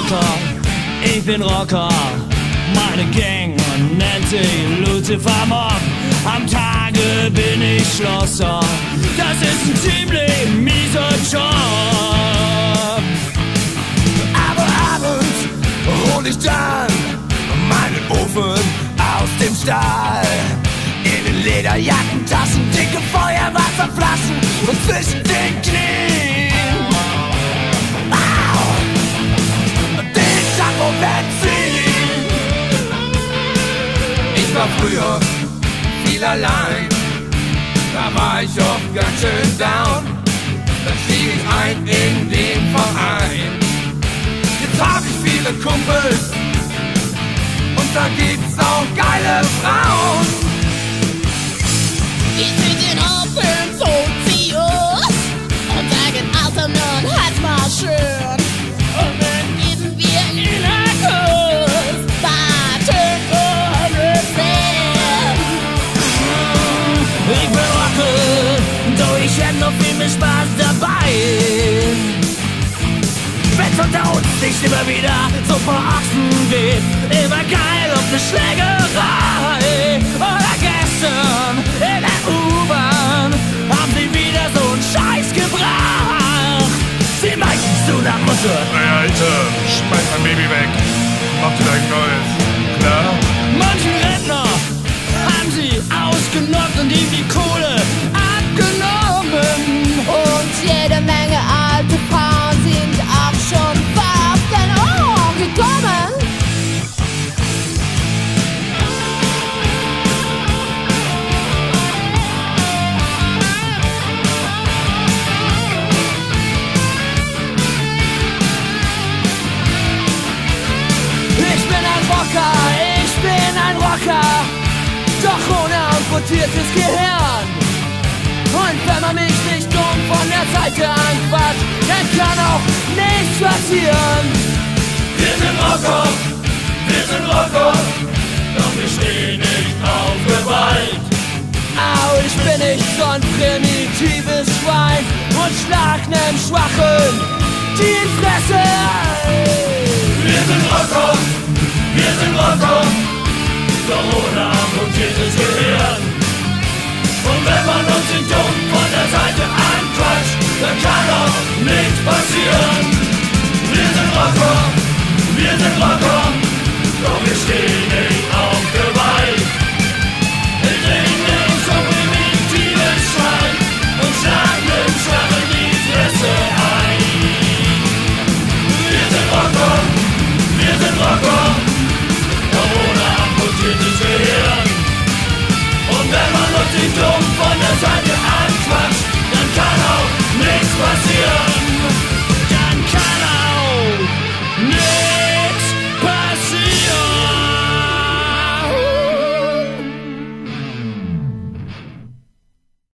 ich bin Rocker. Meine Gang nennt sich Lucifer Mob. Am Tage bin ich Schlosser. Das ist ein ziemlich mieser Job. Aber abends hol ich dann meinen Ofen aus dem Stall. In den Lederjackentaschen, dicke Feuerwasserflaschen und zwischen den Knien. Au! Den Taco Benzin. Ich war früher viel allein, da war ich oft ganz schön down. Dann stieg ich ein in den Verein. Jetzt hab ich viele Kumpels und da gibt's auch geile Frauen. Die sind in Open Sozios und sagen Altermann, halt mal schön. Und dann geben wir in einen Kuss, warten ungefähr. Ich bin Rocker, doch ich hätte noch viel mehr Spaß dabei. Wenn's unter uns nicht immer wieder so vor Ochsen geht, immer geil auf ne Schlägerei. Oder gestern in der U-Bahn haben sie wieder so einen Scheiß gebracht. Sie meinten so nach Motto: Ey, Alter, schmeiß mein Baby weg. Mach dir dein Neues. Klar? Manchen Rentner haben sie ausgenockt und ihm die Kohle abgenommen. Und jede Menge alte Frauen sind auch schon auf den Ohren gekommen. Ich bin ein Rocker, doch ohne amputiertes Gehirn. Und wenn man mich nicht dumm von der Seite anquatscht, dann kann auch nichts passieren. Wir sind Rocker, doch wir stehen nicht auf Gewalt. Au, ich bin nicht so ein primitives Schwein und schlag nem Schwachen die Fresse. Wir sind Rocker, doch ohne amputiertes Gehirn. Und wenn man uns den Dumm von der Seite anquatscht, dann kann auch nichts passieren. Wir sind Rocker, doch wir stehen nicht auf Gewalt. Wir drehen nicht so primitives Schwein und schlagen dem Schwachen die Fresse ein. Wir sind Rocker,